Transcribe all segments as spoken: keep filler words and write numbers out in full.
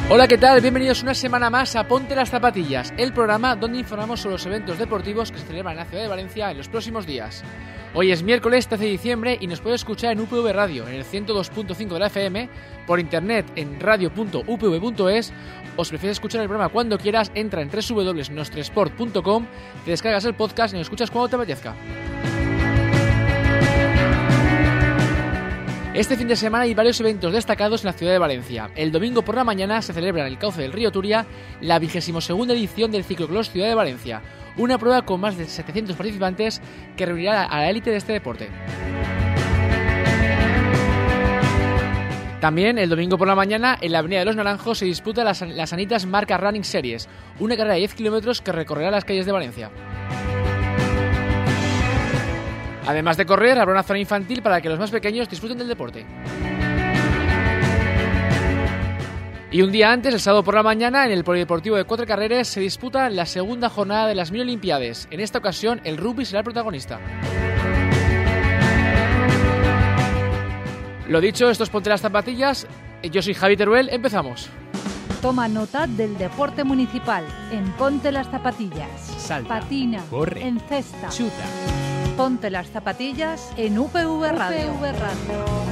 Hola, ¿qué tal? Bienvenidos una semana más a Ponte las Zapatillas, el programa donde informamos sobre los eventos deportivos que se celebran en la ciudad de Valencia en los próximos días. Hoy es miércoles trece de diciembre y nos puede escuchar en U P V Radio, en el ciento dos punto cinco de la F M, por internet en radio punto u p v punto es, o si prefieres escuchar el programa cuando quieras, entra en doble u doble u doble u punto nostresport punto com, te descargas el podcast y lo escuchas cuando te apetezca. Este fin de semana hay varios eventos destacados en la ciudad de Valencia. El domingo por la mañana se celebra en el cauce del río Turia la vigésima segunda edición del Ciclocross Ciudad de Valencia, una prueba con más de setecientos participantes que reunirá a la élite de este deporte. También el domingo por la mañana en la Avenida de los Naranjos se disputa las, las Sanitas Marca Running Series, una carrera de diez kilómetros que recorrerá las calles de Valencia. Además de correr, habrá una zona infantil para que los más pequeños disfruten del deporte. Y un día antes, el sábado por la mañana, en el Polideportivo de Cuatro Carreras se disputa la segunda jornada de las mini Olimpiades. En esta ocasión, el rugby será el protagonista. Lo dicho, esto es Ponte las Zapatillas. Yo soy Javi Teruel, empezamos. Toma nota del deporte municipal en Ponte las Zapatillas. Salta, patina, corre, encesta, chuta. Ponte las Zapatillas en U P V Radio. U P V Radio.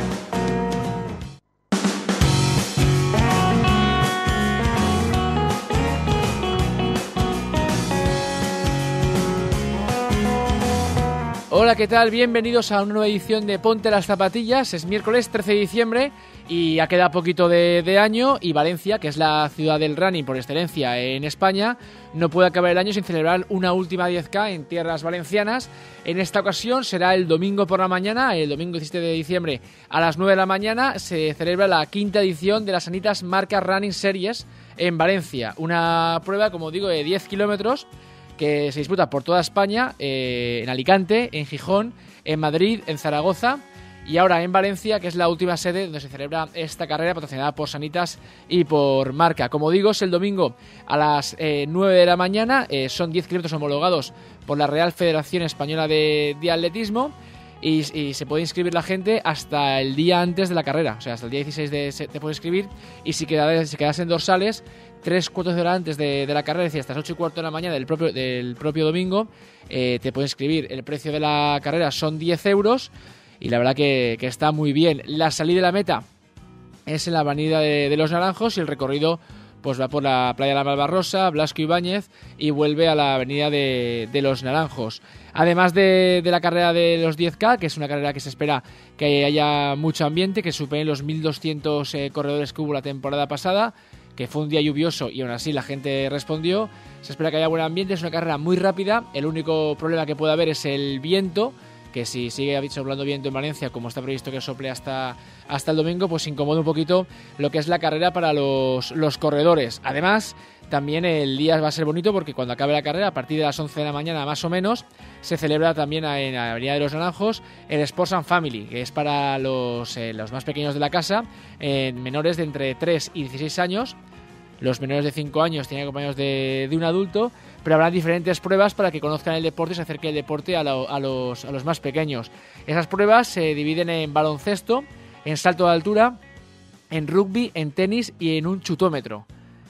Hola, ¿qué tal? Bienvenidos a una nueva edición de Ponte las Zapatillas. Es miércoles trece de diciembre y ya queda poquito de, de año y Valencia, que es la ciudad del running por excelencia en España, no puede acabar el año sin celebrar una última diez K en tierras valencianas. En esta ocasión será el domingo por la mañana, el domingo diecisiete de diciembre a las nueve de la mañana se celebra la quinta edición de las Sanitas Marca Running Series en Valencia. Una prueba, como digo, de diez kilómetros que se disputa por toda España, eh, en Alicante, en Gijón, en Madrid, en Zaragoza y ahora en Valencia, que es la última sede donde se celebra esta carrera patrocinada por Sanitas y por Marca. Como digo, es el domingo a las eh, nueve de la mañana, eh, son diez kilómetros homologados por la Real Federación Española de, de Atletismo y, y se puede inscribir la gente hasta el día antes de la carrera, o sea, hasta el día dieciséis de, se, te puedes inscribir y si, queda, si quedas en dorsales, tres cuartos de hora antes de, de la carrera, es decir, hasta las ocho y cuarto de la mañana del propio, del propio domingo, eh, te puedes inscribir. El precio de la carrera son diez euros y la verdad que, que está muy bien. La salida de la meta es en la Avenida de, de los Naranjos y el recorrido pues va por la playa de la Malvarrosa, Blasco Ibáñez y vuelve a la Avenida de, de los Naranjos. Además de, de la carrera de los diez K, que es una carrera que se espera que haya mucho ambiente, que superen los mil doscientos eh, corredores que hubo la temporada pasada, que fue un día lluvioso y aún así la gente respondió. Se espera que haya buen ambiente, es una carrera muy rápida. El único problema que puede haber es el viento, que si sigue soplando viento en Valencia, como está previsto que sople hasta, hasta el domingo, pues incomoda un poquito lo que es la carrera para los, los corredores. Además, también el día va a ser bonito porque cuando acabe la carrera, a partir de las once de la mañana más o menos, se celebra también en la Avenida de los Naranjos el Sports and Family, que es para los, eh, los más pequeños de la casa, eh, menores de entre tres y dieciséis años. Los menores de cinco años tienen acompañados de, de un adulto, pero habrá diferentes pruebas para que conozcan el deporte y se acerque el deporte a, lo, a, los, a los más pequeños. Esas pruebas se dividen en baloncesto, en salto de altura, en rugby, en tenis y en un chutómetro.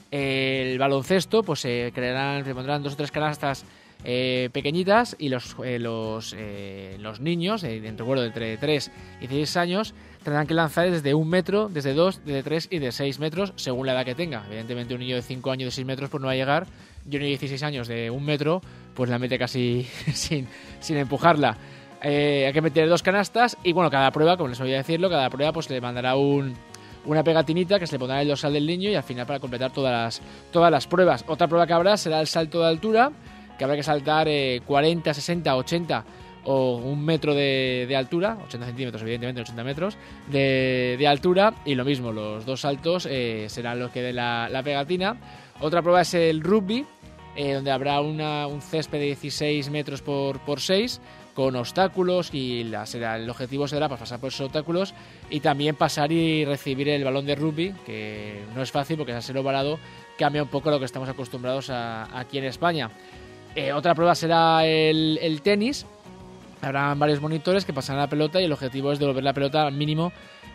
El baloncesto, pues se crearán, se pondrán dos o tres canastas eh, pequeñitas y los, eh, los, eh, los niños, eh, de, recuerdo, de entre tres y dieciséis años, tendrán que lanzar desde un metro, desde dos, desde tres y de seis metros, según la edad que tenga. Evidentemente un niño de cinco años de seis metros pues no va a llegar, y un niño de dieciséis años de un metro pues la mete casi sin, sin empujarla. Eh, hay que meter dos canastas y bueno, cada prueba, como les voy a decirlo, cada prueba pues le mandará un... una pegatinita que se le pondrá en el dorsal del niño y al final para completar todas las, todas las pruebas. Otra prueba que habrá será el salto de altura, que habrá que saltar eh, cuarenta, sesenta, ochenta o un metro de, de altura, ochenta centímetros evidentemente, ochenta metros de, de altura, y lo mismo, los dos saltos eh, serán los que den la, la pegatina. Otra prueba es el rugby, eh, donde habrá una, un césped de dieciséis metros por, por seis, con obstáculos y la, será, el objetivo será pues, pasar por esos obstáculos y también pasar y recibir el balón de rugby, que no es fácil porque al ser ovalado cambia un poco lo que estamos acostumbrados a, aquí en España. Eh, otra prueba será el, el tenis. Habrán varios monitores que pasarán la pelota y el objetivo es devolver la pelota al mínimo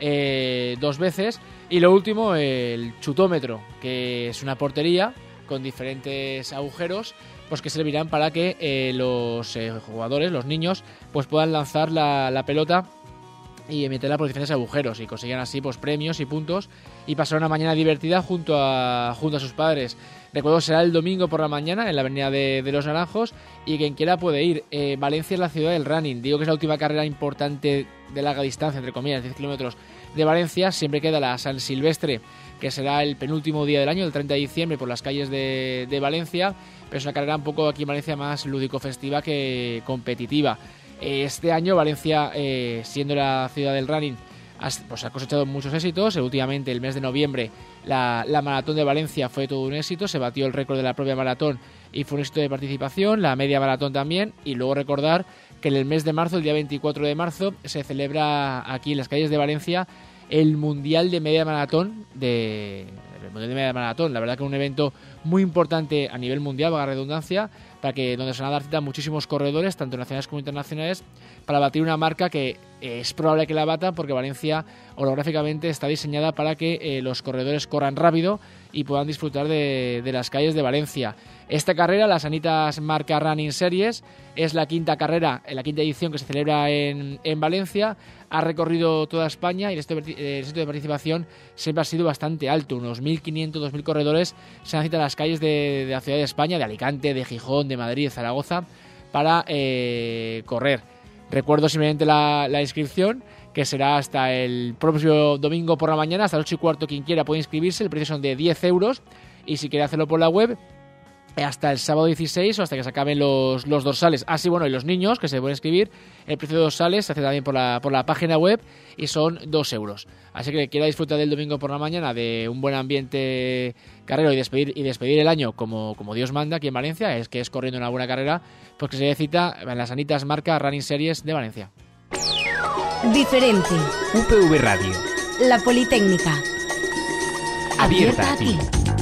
eh, dos veces. Y lo último, el chutómetro, que es una portería con diferentes agujeros, pues que servirán para que eh, los eh, jugadores, los niños, pues puedan lanzar la, la pelota y meterla por diferentes agujeros y consigan así pues premios y puntos y pasar una mañana divertida junto a, junto a sus padres. Recuerdo, será el domingo por la mañana en la avenida de, de Los Naranjos y quien quiera puede ir. Eh, Valencia es la ciudad del running. Digo que es la última carrera importante de larga distancia, entre comillas, diez kilómetros de Valencia. Siempre queda la San Silvestre, que será el penúltimo día del año, el treinta de diciembre, por las calles de, de Valencia. Pero es una carrera un poco aquí en Valencia más lúdico-festiva que competitiva. Este año Valencia, eh, siendo la ciudad del running, ha, pues ha cosechado muchos éxitos. Últimamente, el mes de noviembre, la, la maratón de Valencia fue todo un éxito. Se batió el récord de la propia maratón y fue un éxito de participación. La media maratón también. Y luego recordar que en el mes de marzo, el día veinticuatro de marzo, se celebra aquí en las calles de Valencia el Mundial de Media Maratón de... El Mundial de Media Maratón, la verdad que es un evento muy importante a nivel mundial, valga la redundancia, para que donde se van a dar cita muchísimos corredores, tanto nacionales como internacionales, para batir una marca que es probable que la bata, porque Valencia orográficamente está diseñada para que eh, los corredores corran rápido y puedan disfrutar de, de las calles de Valencia. Esta carrera, la Sanitas Marca Running Series, es la quinta carrera, la quinta edición que se celebra en, en Valencia. Ha recorrido toda España y el éxito de participación siempre ha sido bastante alto. Unos mil quinientos, dos mil corredores se han citado a las calles de, de la ciudad de España, de Alicante, de Gijón, de Madrid, de Zaragoza, para eh, correr. Recuerdo simplemente la, la inscripción, que será hasta el próximo domingo por la mañana, hasta las ocho y cuarto. Quien quiera puede inscribirse. El precio son de diez euros y si quiere hacerlo por la web, hasta el sábado dieciséis o hasta que se acaben los, los dorsales. Así, ah, bueno, y los niños que se pueden inscribir, el precio de dorsales se hace también por la, por la página web y son dos euros. Así que quiera disfrutar del domingo por la mañana de un buen ambiente carrero y despedir, y despedir el año como, como Dios manda aquí en Valencia, es que es corriendo una buena carrera, pues que se dé cita en las Sanitas Marca Running Series de Valencia. Diferente. U P V Radio. La Politécnica. Abierta, Abierta a ti.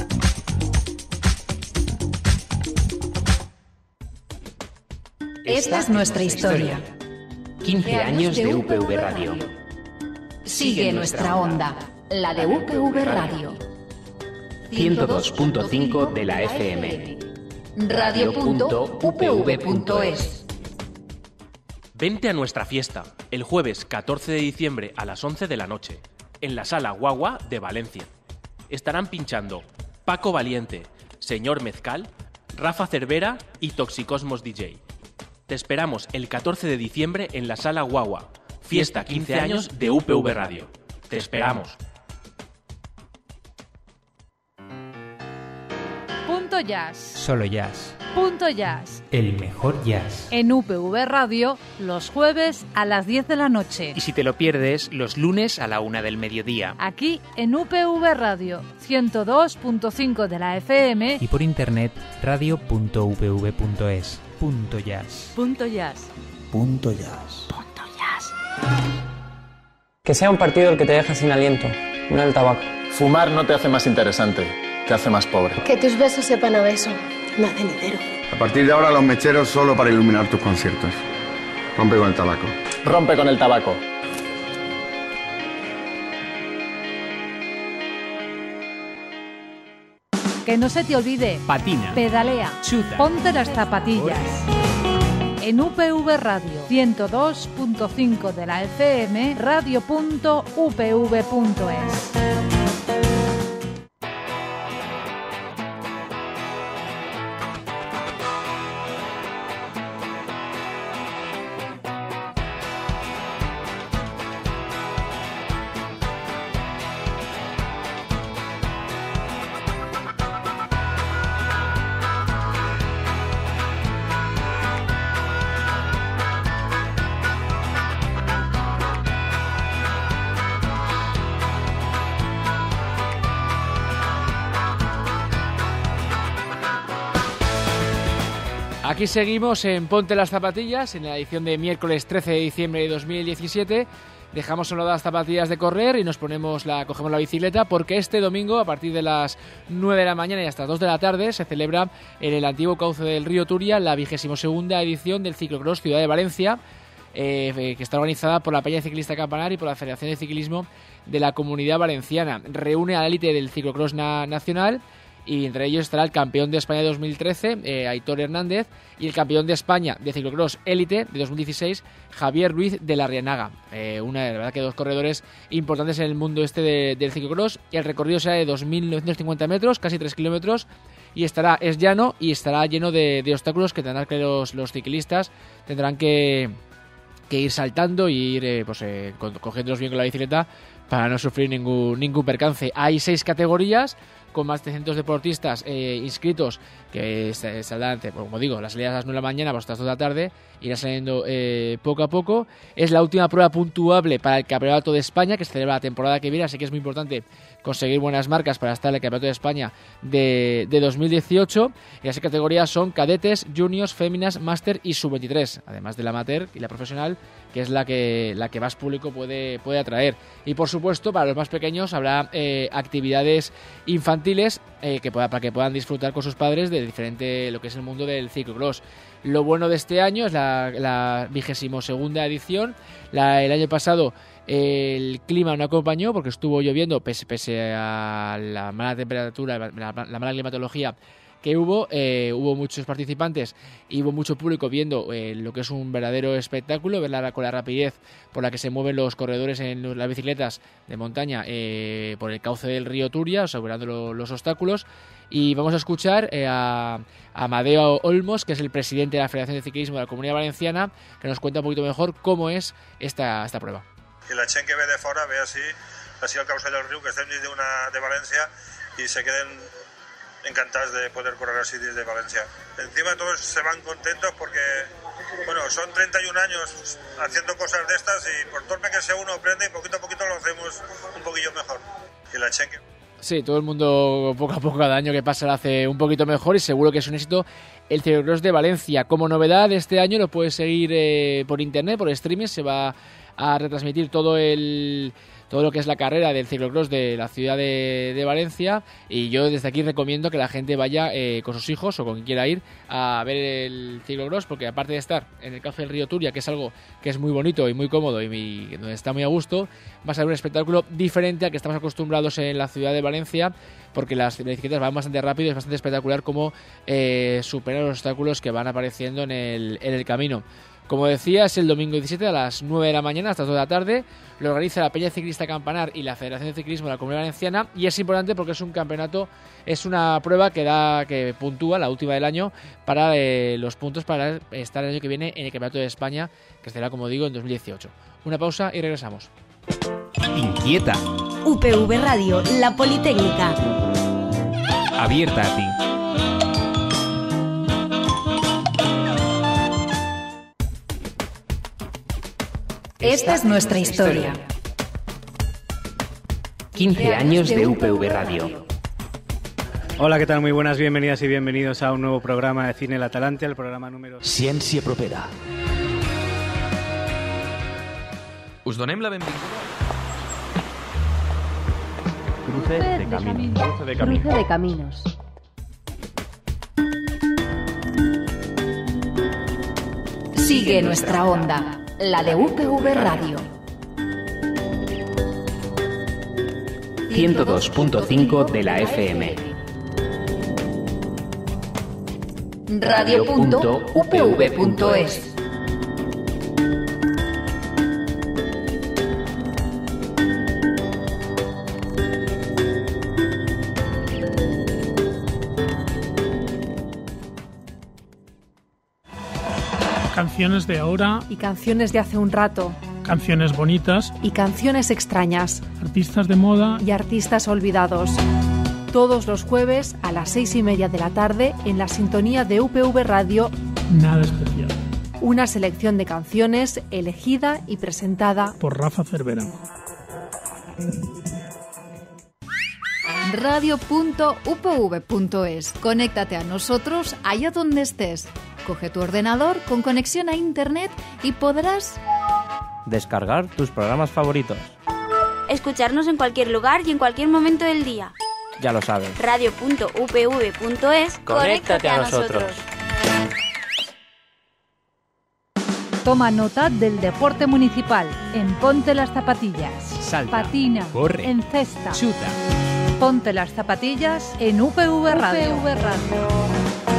Esta es nuestra historia. quince años de U P V Radio. Sigue nuestra onda, la de U P V Radio. ciento dos punto cinco de la F M. radio punto u p v punto es. Vente a nuestra fiesta, el jueves catorce de diciembre a las once de la noche, en la Sala Guagua de Valencia. Estarán pinchando Paco Valiente, Señor Mezcal, Rafa Cervera y Toxicosmos D J. Te esperamos el catorce de diciembre en la Sala Guagua. Fiesta quince años de U P V Radio. Te esperamos. Punto Jazz. Solo jazz. Punto Jazz. El mejor jazz. En U P V Radio, los jueves a las diez de la noche. Y si te lo pierdes, los lunes a la una del mediodía. Aquí en U P V Radio, ciento dos punto cinco de la F M. Y por internet, radio punto u p v punto es. Punto Jazz. Punto Jazz. Punto Jazz. Punto Jazz. Que sea un partido el que te deja sin aliento, no el tabaco. Fumar no te hace más interesante, te hace más pobre. Que tus besos sepan a beso, no a cenitero. A partir de ahora los mecheros solo para iluminar tus conciertos. Rompe con el tabaco. Rompe con el tabaco. Que no se te olvide. Patina. Pedalea. Chuta. Ponte las zapatillas. En U P V Radio, ciento dos punto cinco de la F M, radio punto u p v punto es. Aquí seguimos en Ponte las Zapatillas, en la edición de miércoles trece de diciembre de dos mil diecisiete. Dejamos a un lado las zapatillas de correr y nos ponemos la, cogemos la bicicleta, porque este domingo, a partir de las nueve de la mañana y hasta las dos de la tarde, se celebra en el antiguo cauce del río Turia la vigésimo segunda edición del Ciclocross Ciudad de Valencia. eh, que está organizada por la Peña Ciclista Campanar y por la Federación de Ciclismo de la Comunidad Valenciana. Reúne a la élite del ciclocross na- nacional, y entre ellos estará el campeón de España de dos mil trece, eh, Aitor Hernández, y el campeón de España de ciclocross élite de dos mil dieciséis, Javier Ruiz de la Rianaga. Eh, una, de verdad que dos corredores importantes en el mundo este de, del ciclocross. El recorrido será de dos mil novecientos cincuenta metros, casi tres kilómetros, y estará, es llano y estará lleno de, de obstáculos que tendrán que los, los ciclistas tendrán que, que ir saltando y ir eh, pues, eh, cogiéndolos bien con la bicicleta para no sufrir ningún, ningún percance. Hay seis categorías con más de trescientos deportistas eh, inscritos, que saldrán, como digo, las salidas a las nueve de la mañana hasta las dos de la tarde, irá saliendo eh, poco a poco. Es la última prueba puntuable para el Campeonato de España, que se celebra la temporada que viene, así que es muy importante conseguir buenas marcas para estar en el Campeonato de España de, de dos mil dieciocho. Y las categorías son cadetes, juniors, féminas, máster y sub veintitrés, además de la amateur y la profesional, que es la que, la que más público puede, puede atraer. Y por supuesto, para los más pequeños habrá eh, actividades infantiles eh, que pueda, para que puedan disfrutar con sus padres de diferente lo que es el mundo del ciclocross. Lo bueno de este año es la, la vigésimo segunda edición. La, el año pasado eh, el clima no acompañó porque estuvo lloviendo, pese, pese a la mala temperatura, la, la mala climatología que hubo, eh, hubo muchos participantes y hubo mucho público viendo eh, lo que es un verdadero espectáculo, verla con la rapidez por la que se mueven los corredores en las bicicletas de montaña eh, por el cauce del río Turia, superando lo, los obstáculos. Y vamos a escuchar eh, a, a Amadeo Olmos, que es el presidente de la Federación de Ciclismo de la Comunidad Valenciana, que nos cuenta un poquito mejor cómo es esta, esta prueba. Que la gent que ve de fora ve así, así al cauce del río, que estem dins de, una, de Valencia, y se queden encantados de poder correr así desde Valencia. Encima todos se van contentos porque, bueno, son treinta y un años haciendo cosas de estas y por torpe que sea uno aprende y poquito a poquito lo hacemos un poquillo mejor. Y la gente... Sí, todo el mundo poco a poco cada año que pasa lo hace un poquito mejor y seguro que es un éxito el ciclocross de Valencia. Como novedad de este año lo puedes seguir eh, por internet, por streaming, se va a retransmitir todo el... todo lo que es la carrera del ciclocross de la ciudad de, de Valencia, y yo desde aquí recomiendo que la gente vaya eh, con sus hijos o con quien quiera ir a ver el ciclocross, porque aparte de estar en el cauce del río Turia, que es algo que es muy bonito y muy cómodo y muy, donde está muy a gusto, va a ser un espectáculo diferente al que estamos acostumbrados en la ciudad de Valencia, porque las bicicletas van bastante rápido y es bastante espectacular cómo eh, superar los obstáculos que van apareciendo en el, en el camino. Como decía, es el domingo diecisiete a las nueve de la mañana hasta las dos de la tarde. Lo organiza la Peña Ciclista Campanar y la Federación de Ciclismo de la Comunidad Valenciana, y es importante porque es un campeonato, es una prueba que da que puntúa, la última del año, para eh, los puntos para estar el año que viene en el Campeonato de España, que será, como digo, en dos mil dieciocho. Una pausa y regresamos. Inquieta. U P V Radio, la Politécnica. Abierta a ti. Esta es nuestra historia. quince años de U P V Radio. Hola, ¿qué tal? Muy buenas, bienvenidas y bienvenidos a un nuevo programa de Cine El Atalante, el programa número... Ciència propera. Us donem la benvinguda. Cruce de caminos. Cruce de caminos. Cruce de caminos. Sigue nuestra onda. La de U P V Radio. ciento dos punto cinco de la F M. radio punto u p v punto es. Canciones de ahora y canciones de hace un rato, canciones bonitas y canciones extrañas, artistas de moda y artistas olvidados. Todos los jueves a las seis y media de la tarde en la sintonía de U P V Radio. Nada especial. Una selección de canciones elegida y presentada por Rafa Cervera. radio punto u p v punto es. Conéctate a nosotros allá donde estés. Coge tu ordenador con conexión a internet y podrás descargar tus programas favoritos, escucharnos en cualquier lugar y en cualquier momento del día. Ya lo sabes. radio punto u p v punto es. Conéctate a nosotros. Toma nota del deporte municipal en Ponte las Zapatillas. Salta, patina, corre, encesta, chuta. Ponte las Zapatillas en U P V Radio. U P V Radio.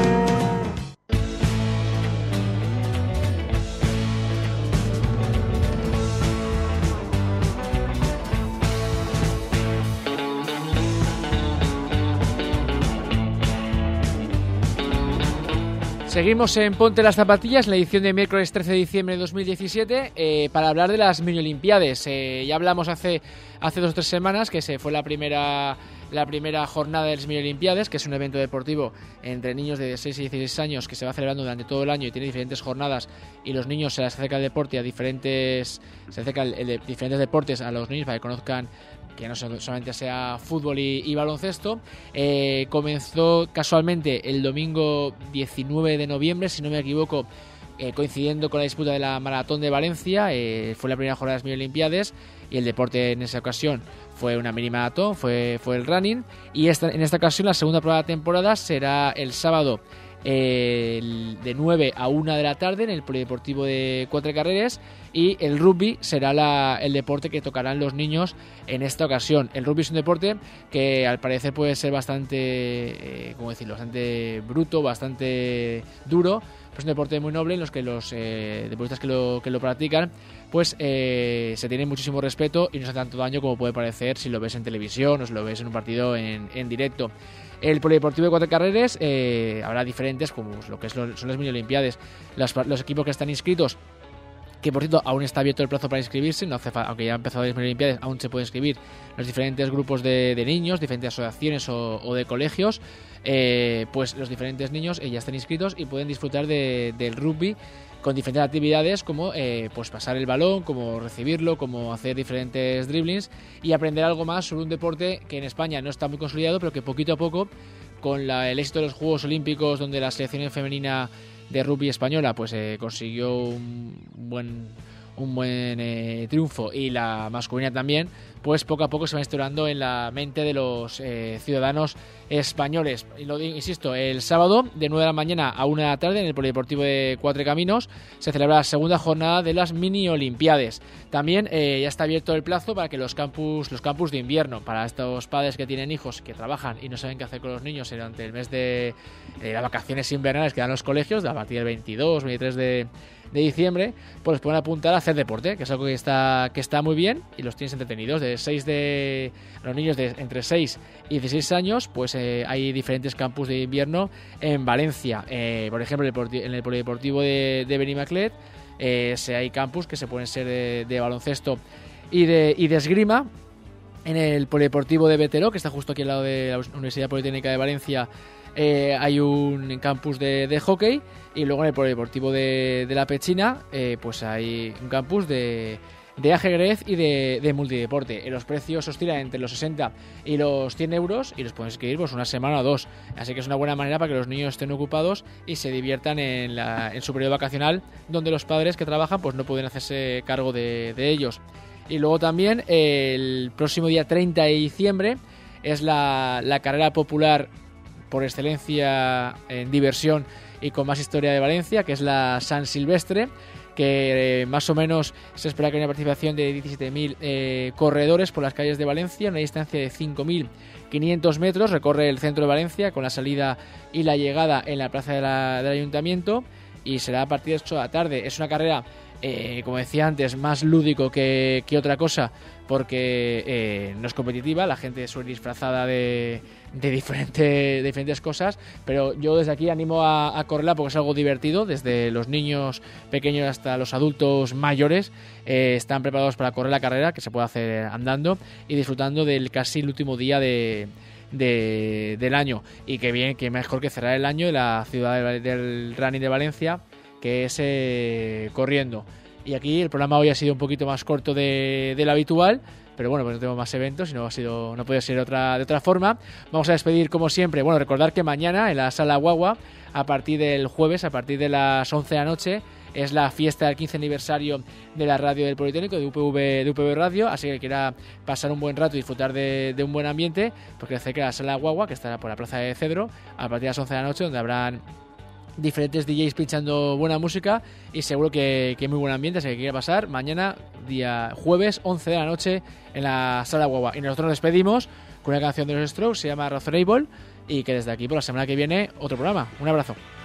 Seguimos en Ponte las Zapatillas, en la edición de miércoles trece de diciembre de dos mil diecisiete, eh, para hablar de las mini olimpiades. Eh, ya hablamos hace, hace dos o tres semanas que se fue la primera, la primera jornada de las mini olimpiades, que es un evento deportivo entre niños de seis y dieciséis años que se va celebrando durante todo el año y tiene diferentes jornadas, y los niños se les acerca el deporte a diferentes, se acerca el, el, diferentes deportes a los niños para que conozcan que no solamente sea fútbol y, y baloncesto. Eh, comenzó casualmente el domingo diecinueve de noviembre, si no me equivoco, eh, coincidiendo con la disputa de la Maratón de Valencia. Eh, fue la primera jornada de las mini olimpiadas y el deporte en esa ocasión fue una mini maratón, fue, fue el running, y esta, en esta ocasión la segunda prueba de la temporada será el sábado eh, de nueve a una de la tarde en el Polideportivo de Cuatro Carreras, y el rugby será la, el deporte que tocarán los niños en esta ocasión. El rugby es un deporte que al parecer puede ser bastante, eh, ¿cómo decirlo?, bastante bruto, bastante duro. Es un deporte muy noble en los que los eh, deportistas que lo, que lo practican pues eh, se tiene muchísimo respeto y no hace tanto daño como puede parecer si lo ves en televisión o si lo ves en un partido en, en directo. El Polideportivo de Cuatro Carreras eh, habrá diferentes, como lo que es lo, son las mini olimpiadas. Los, los equipos que están inscritos, que por cierto aún está abierto el plazo para inscribirse, no hace falta, aunque ya han empezado las mini olimpiadas, aún se puede inscribir los diferentes grupos de, de niños, diferentes asociaciones o, o de colegios. Eh, pues los diferentes niños eh, ya están inscritos y pueden disfrutar de, del rugby con diferentes actividades como eh, pues pasar el balón, como recibirlo, como hacer diferentes dribblings y aprender algo más sobre un deporte que en España no está muy consolidado, pero que poquito a poco, con la, el éxito de los Juegos Olímpicos, donde la selección femenina de rugby española pues eh, consiguió un buen un buen eh, triunfo, y la masculina también, pues poco a poco se va instaurando en la mente de los eh, ciudadanos españoles. Y lo insisto, el sábado de nueve de la mañana a una de la tarde en el Polideportivo de Cuatro Caminos se celebra la segunda jornada de las mini olimpiadas. También eh, ya está abierto el plazo para que los campus los campus de invierno, para estos padres que tienen hijos que trabajan y no saben qué hacer con los niños durante el mes de eh, las vacaciones invernales que dan los colegios, a partir del veintidós, veintitrés de de diciembre, pues les pueden apuntar a hacer deporte, que es algo que está que está muy bien y los tienes entretenidos. De seis de los niños de entre seis y dieciséis años, pues eh, hay diferentes campus de invierno en Valencia. Eh, por ejemplo, en el Polideportivo de, de Benimaclet eh, se hay campus que se pueden ser de, de baloncesto y de, y de esgrima. En el Polideportivo de Beteró, que está justo aquí al lado de la Universidad Politécnica de Valencia, Eh, hay un campus de, de hockey, y luego en el Polideportivo de, de La Pechina eh, pues hay un campus de, de ajedrez y de, de multideporte. Eh, los precios oscilan entre los sesenta y los cien euros y los pueden inscribir pues una semana o dos, así que es una buena manera para que los niños estén ocupados y se diviertan en, la, en su periodo vacacional, donde los padres que trabajan pues no pueden hacerse cargo de, de ellos. Y luego también eh, el próximo día treinta de diciembre es la, la carrera popular por excelencia en diversión y con más historia de Valencia, que es la San Silvestre, que eh, más o menos se espera que haya una participación de diecisiete mil eh, corredores por las calles de Valencia, una distancia de cinco mil quinientos metros, recorre el centro de Valencia con la salida y la llegada en la plaza de la, del Ayuntamiento, y será a partir de las ocho de la tarde. Es una carrera, eh, como decía antes, más lúdico que, que otra cosa, porque eh, no es competitiva, la gente suele disfrazada de, de, diferente, de diferentes cosas, pero yo desde aquí animo a, a correrla porque es algo divertido. Desde los niños pequeños hasta los adultos mayores eh, están preparados para correr la carrera, que se puede hacer andando y disfrutando del casi el último día de, de, del año. Y qué bien, qué mejor que cerrar el año de la ciudad de, del running de Valencia, que es eh, corriendo. Y aquí el programa hoy ha sido un poquito más corto de, de lo habitual, pero bueno, pues no tenemos más eventos y no ha sido, no puede ser otra, de otra forma. Vamos a despedir como siempre. Bueno, recordar que mañana en la Sala Guagua, a partir del jueves, a partir de las once de la noche, es la fiesta del quince aniversario de la radio del Politécnico, de U P V, de U P V Radio, así que quiera pasar un buen rato y disfrutar de, de un buen ambiente, porque hace que la Sala Guagua, que estará por la Plaza de Cedro, a partir de las once de la noche, donde habrán diferentes D Js pinchando buena música y seguro que, que muy buen ambiente, así que quiera pasar mañana, día jueves, once de la noche, en la Sala Guagua. Y nosotros nos despedimos con una canción de los Strokes, se llama Razorable, y que desde aquí por la semana que viene otro programa. Un abrazo.